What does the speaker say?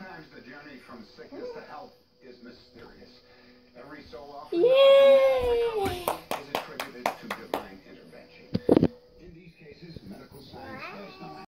Sometimes the journey from sickness to health is mysterious. Every so often, Yay!